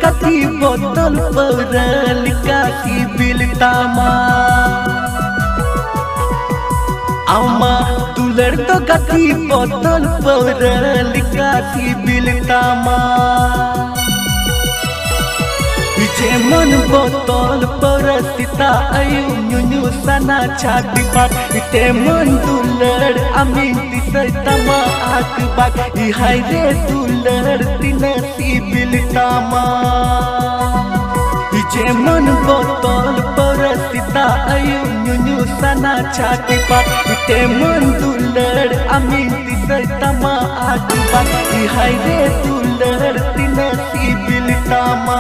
कति बोतल पौरल कासी बिलतामा आमा दुलर तो कति बोतल पौरल कासी बिलतामा पीछे मन बोतल परस्तिता आयु न्यू सना छाती पाट इते मन दुलर अमीन तिसतमा आक बाक इहाय रे दुलर तिनसी बिलतामा पीछे मन बोतल परस्तिता आयु न्यू सना छाती पाट इते मन दुलर अमीन तिसतमा आक बाक इहाय रे दुलर तिनसी बिलतामा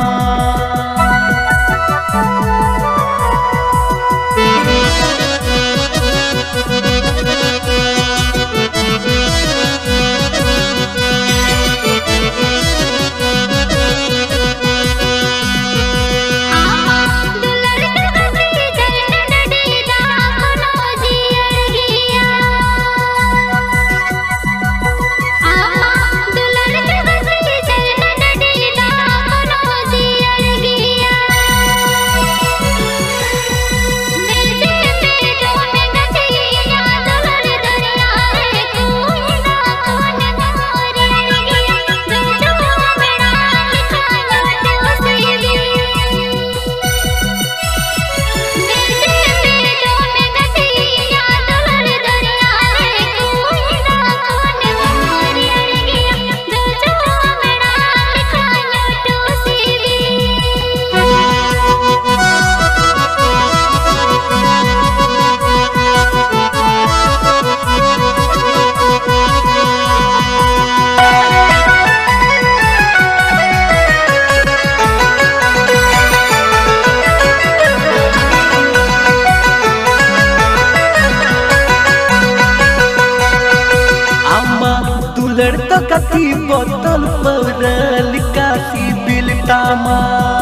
दुलर तो कति बोतल पौरल कासी बिलतामा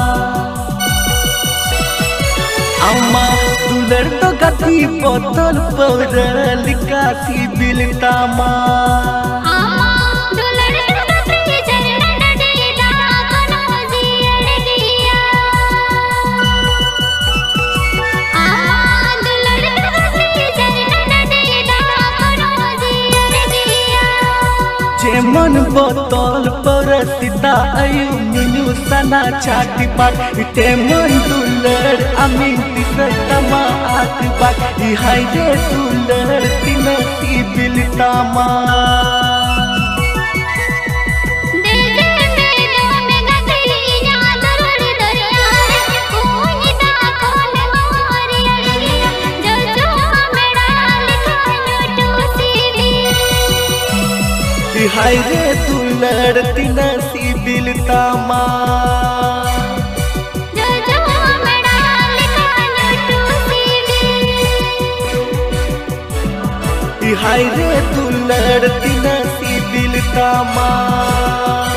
आमा दुलर तो कति बोतल पौरल कासी बिलतामा मन बोतल परस्तिता आयु न्यू सना छाती पाट इते मन दुलर अमीन तिसतमा आक बाक इहाय रे दुलर तिनसी बिलतामा इहाय रे दुलर तिनसी बिलतामा इहाय रे दुलर तिनसी बिलतामा।